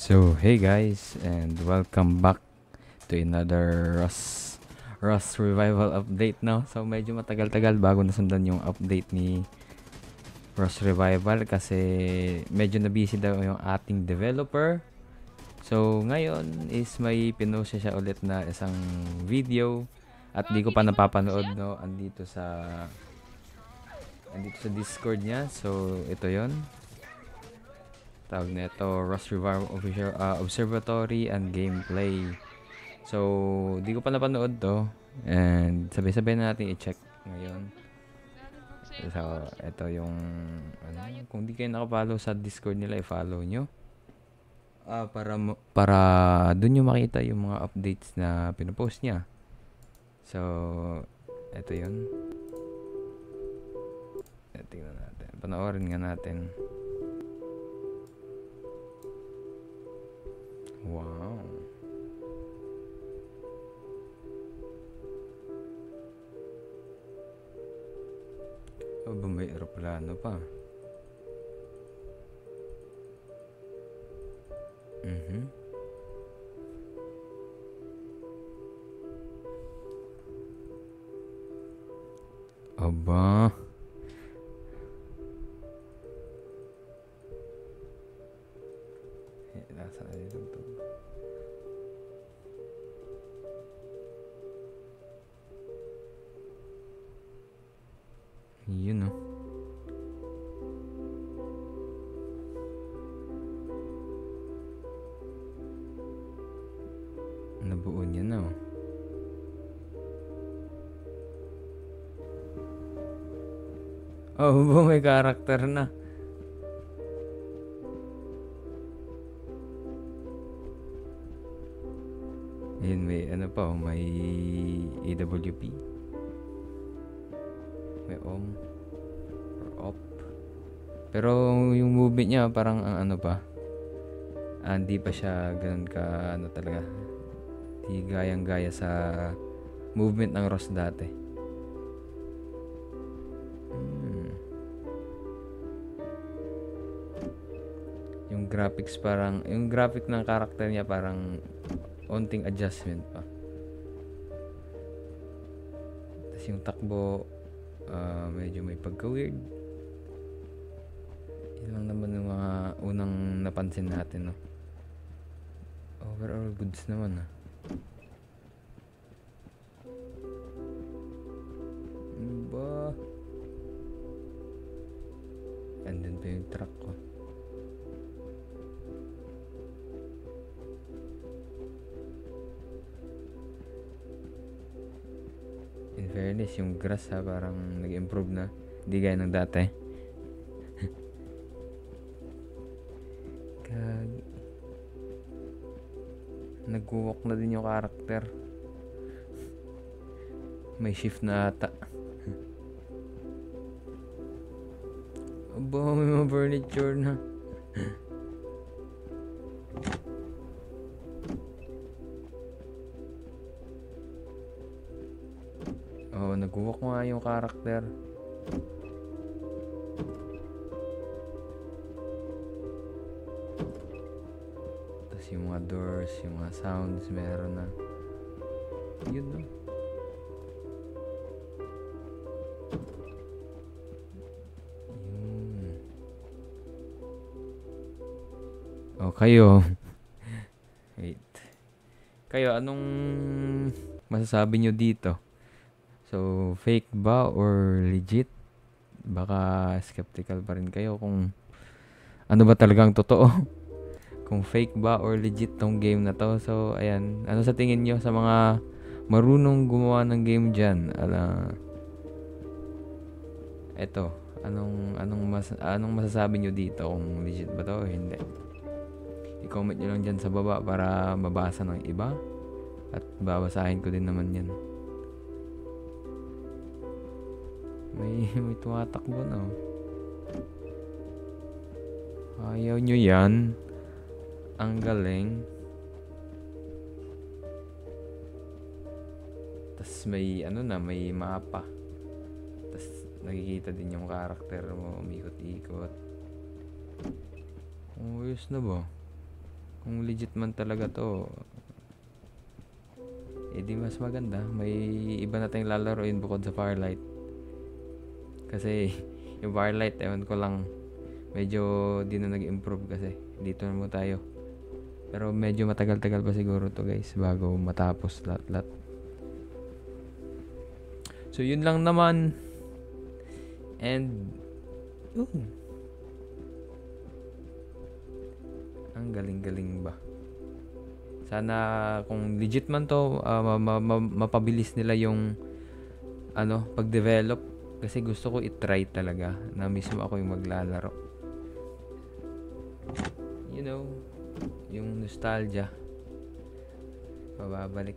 So, hey guys, and welcome back to another Rust Revival update, no? So, medyo matagal-tagal bago nasundan yung update ni Rust Revival kasi medyo na-busy daw yung ating developer. So, ngayon is may pinost siya ulit na isang video at di ko pa napapanood, no? Andito sa Discord niya. So, ito yon. Tawag na ito, Rust Revival Official Observatory and Gameplay. So, di ko pa napanood to. And sabay-sabay na natin i-check ngayon. So, ito yung kung di kayo nakapollow sa Discord nila, i-follow nyo. Para dun nyo makita yung mga updates na pinopost niya. So, ito yun. Tingnan natin. Panoorin nga natin. Wow. Oh, may aeroplano pa. Aba. Nasa na dito. Yun, oh. Nabuo niya na, oh. Oh, may karakter na. Ayun, may ano pa, oh, may AWP. May OM or OP. Pero yung movement niya parang ang ano pa. Hindi pa siya ganoon ka ano talaga. Di gayang-gaya sa movement ng Ross dati. Yung graphics parang, yung graphic ng karakter niya parang onting adjustment pa. Tapos yung takbo, medyo may pagka-weird. Yun lang naman yung mga unang napansin natin, no? Overall goods naman, ah. Ba? Andun pa yung truck ko. In fairness, yung grass, ha, parang nag-improve na. Hindi gaya ng dati. Nag-walk na din yung karakter. May shift na ata. Aba, may mga furniture na. Oh, nag-walk nga yung karakter. Tapos yung mga doors, yung mga sounds, meron na. Yun, no? Yun. Oh, kayo. Wait. Kayo, anong masasabi nyo dito? So, fake ba or legit? Baka skeptical pa rin kayo kung ano ba talagang totoo. Kung fake ba or legit tong game na to. So, ayan. Ano sa tingin nyo sa mga marunong gumawa ng game dyan? Eto. Anong masasabi nyo dito kung legit ba to o hindi? I-comment nyo lang dyan sa baba para mabasa ng iba. At babasahin ko din naman yan. May tumatakbo na, oh. Ayaw nyo yan. Ang galing. Tas may may mapa. Tas nakikita din yung karakter mo umikot-ikot. Ayos na ba? Kung legit man talaga to, di mas maganda. May iba na tayong lalaroin bukod sa Firelight. Kasi yung Firelight, ewan ko lang, medyo di na nag-improve kasi. Dito na mo tayo. Pero medyo matagal-tagal pa siguro to guys bago matapos lahat-lahat. So yun lang naman. And ang galing-galing ba. Sana kung legit man to, mapabilis nila yung pag-develop. Kasi gusto ko i-try talaga na mismo ako yung maglalaro. You know, yung nostalgia. Pababalik.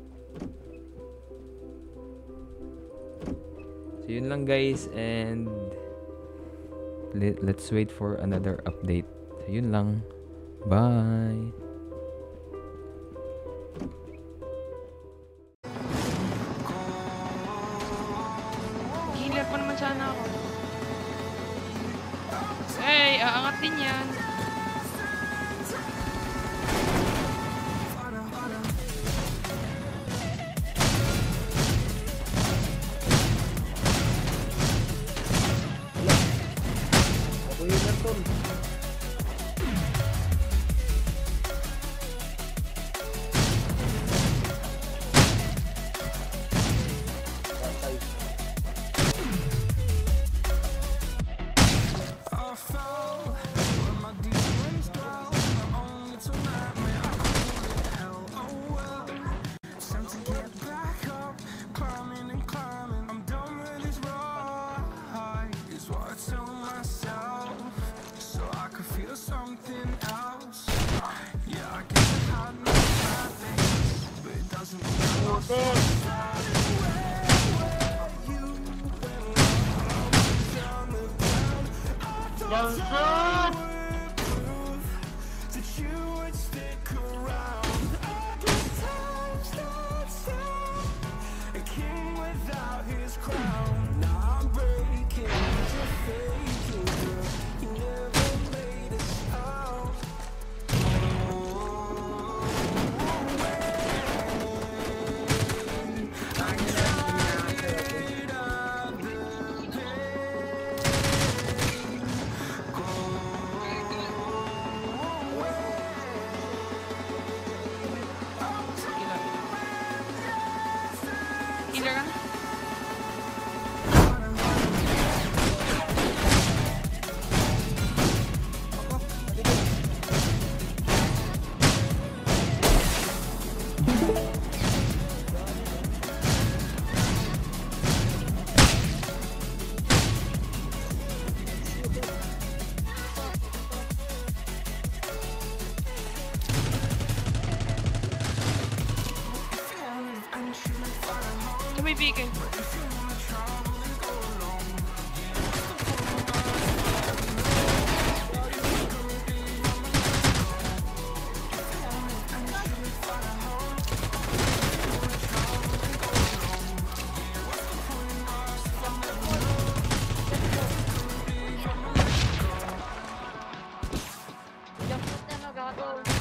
So yun lang guys, and let's wait for another update. So yun lang. Bye! Healer pa naman sana ako. Hey, aangat din yan. Ako yun lang tol. Healer ka? Kaibigan. Jump na magago.